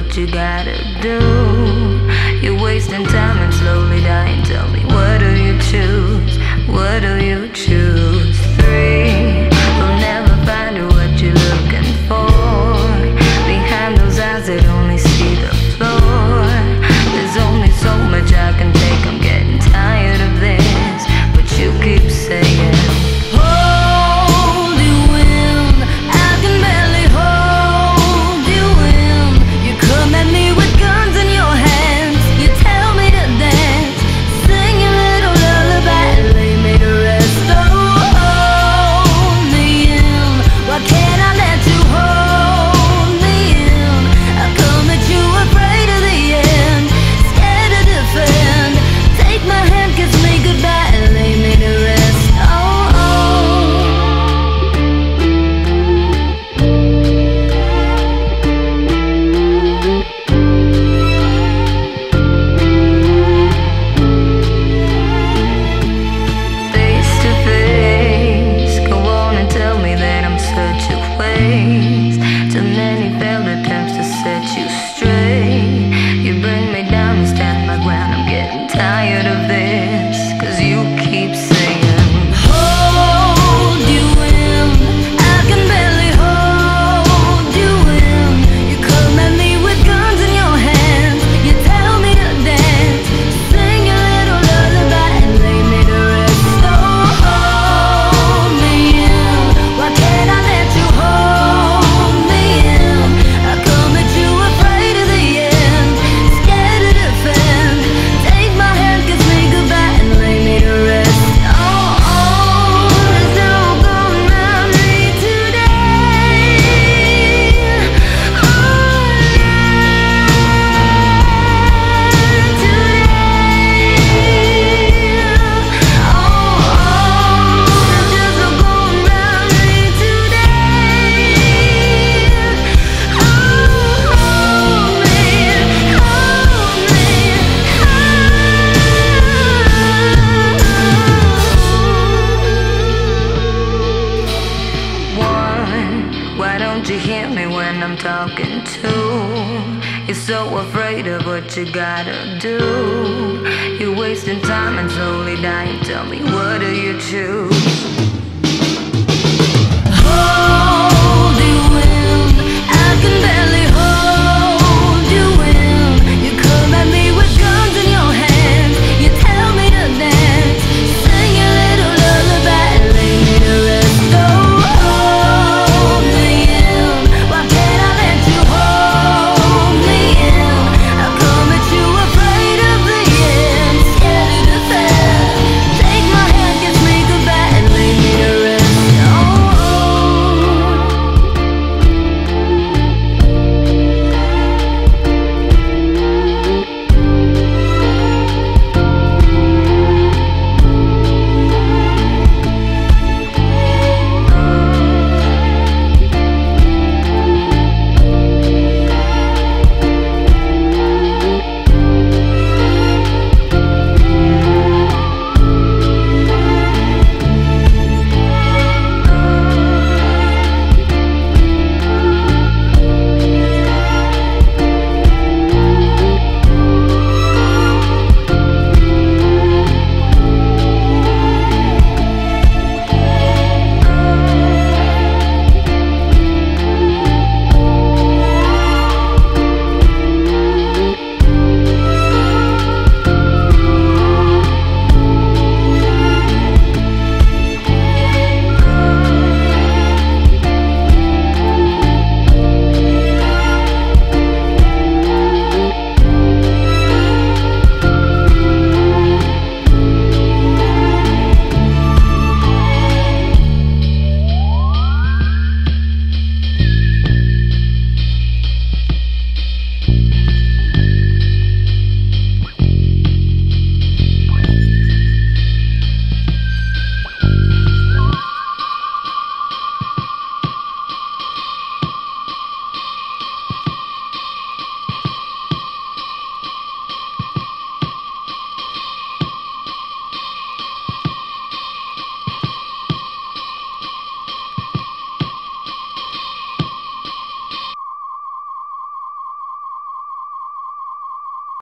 what you gotta do. You're wasting time and slowly dying. Tell me, what do you choose? What do you choose? 3 will never find what you're looking for. Behind those eyes that only see the floor. There's only so much I can take. I'm getting tired of this, but you keep saying talking to. You're so afraid of what you gotta do. You're wasting time and slowly dying. Tell me, what do you choose? Hold you in, I can